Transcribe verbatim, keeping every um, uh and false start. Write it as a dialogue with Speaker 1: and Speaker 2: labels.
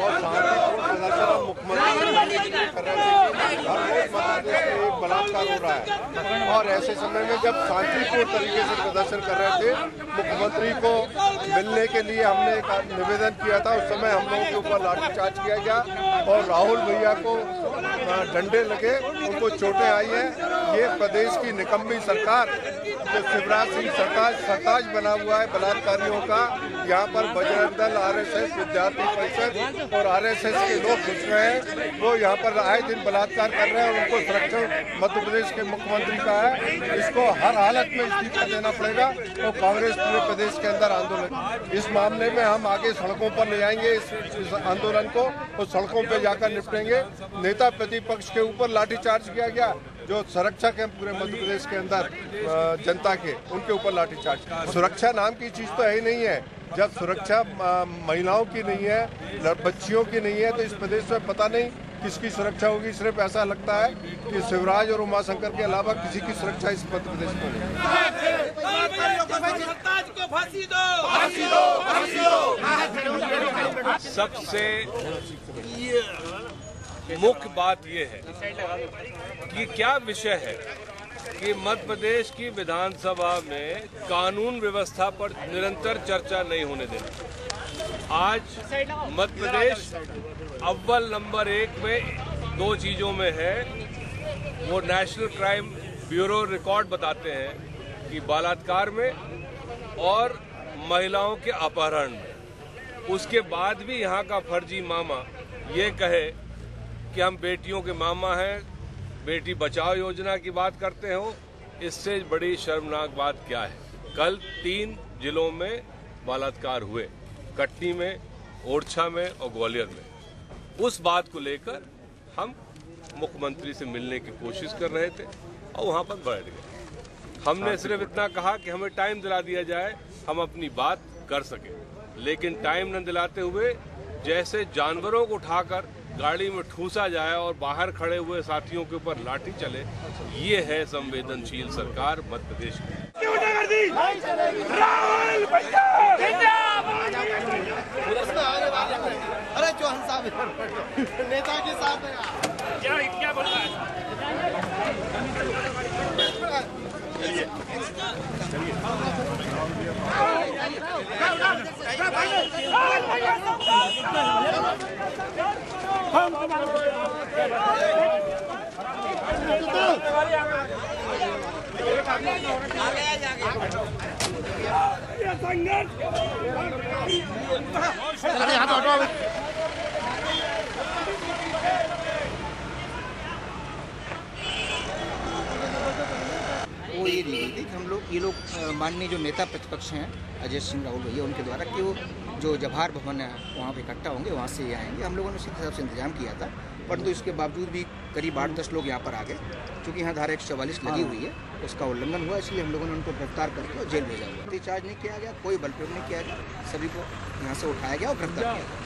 Speaker 1: और शांतिपूर्ण प्रदर्शन मुख्यमंत्री कर रहे थे। हर रोज मध्य प्रदेश में एक बलात्कार हो रहा है और ऐसे समय में जब शांतिपूर्ण तरीके से प्रदर्शन कर रहे थे, मुख्यमंत्री को मिलने के लिए हमने एक निवेदन किया था। उस समय हम लोगों के ऊपर लाठीचार्ज किया गया और राहुल भैया को डंडे लगे, उनको चोटें आई हैं। ये प्रदेश की निकम्मी सरकार जो शिवराज सिंह सरताज सरताज बना हुआ है बलात्कारियों का, यहाँ पर बजरंग दल, आरएसएस, विद्यार्थी परिषद और आरएसएस के लोग घुस रहे हैं। वो यहाँ पर आए दिन बलात्कार कर रहे हैं और उनको संरक्षण मध्य प्रदेश के मुख्यमंत्री का है। इसको हर हालत में इस्तीफा देना पड़ेगा और तो कांग्रेस पूरे प्रदेश के अंदर आंदोलन, इस मामले में हम आगे सड़कों पर ले जाएंगे इस, इस आंदोलन को और सड़कों पर जाकर निपटेंगे। नेता प्रतिपक्ष के ऊपर लाठीचार्ज किया गया, जो संरक्षक हैं पूरे मध्य प्रदेश के अंदर जनता के, उनके ऊपर लाठीचार्ज। सुरक्षा नाम की चीज तो है ही नहीं है। जब सुरक्षा महिलाओं की नहीं है, बच्चियों की नहीं है, तो इस प्रदेश में पता नहीं किसकी सुरक्षा होगी। सिर्फ ऐसा लगता है कि शिवराज और उमाशंकर के अलावा किसी की सुरक्षा इस मध्य प्रदेश में नहीं है।
Speaker 2: सबसे मुख्य बात यह है कि क्या विषय है कि मध्य प्रदेश की विधानसभा में कानून व्यवस्था पर निरंतर चर्चा नहीं होने देना। आज मध्य प्रदेश अव्वल नंबर एक में दो चीजों में है। वो नेशनल क्राइम ब्यूरो रिकॉर्ड बताते हैं कि बलात्कार में और महिलाओं के अपहरण में। उसके बाद भी यहाँ का फर्जी मामा ये कहे कि हम बेटियों के मामा हैं, बेटी बचाओ योजना की बात करते हो, इससे बड़ी शर्मनाक बात क्या है। कल तीन जिलों में बलात्कार हुए, कटनी में, ओरछा में और ग्वालियर में। उस बात को लेकर हम मुख्यमंत्री से मिलने की कोशिश कर रहे थे और वहां पर बैठ गए। हमने सिर्फ इतना कहा कि हमें टाइम दिला दिया जाए, हम अपनी बात कर सके, लेकिन टाइम न दिलाते हुए जैसे जानवरों को उठाकर गाड़ी में ठूसा जाए और बाहर खड़े हुए साथियों के ऊपर लाठी चले, ये है संवेदनशील सरकार मध्य प्रदेश की।
Speaker 3: अरे चौहान साहब नेता के साथ क्या क्या बोल रहा है?
Speaker 4: वो ये दी गई थी कि हम लोग ये लोग माननीय जो नेता प्रतिपक्ष हैं अजय सिंह राहुल भैया, उनके द्वारा कि वो जो जवाहर भवन है वहाँ पे इकट्ठा होंगे, वहाँ से ये आएंगे। हम लोगों ने उसी हिसाब से इंतजाम किया था, परंतु इसके बावजूद भी करीब आठ दस लोग यहाँ पर आ गए। क्योंकि यहाँ धारा एक सौ चवालीस लगी हुई है, उसका उल्लंघन हुआ, इसलिए हम लोगों ने उनको गिरफ्तार करके और जेल भेजा हुआ। चार्ज नहीं किया गया, कोई बल प्रयोग नहीं किया गया, सभी को यहाँ से उठाया गया और गिरफ्तार किया गया।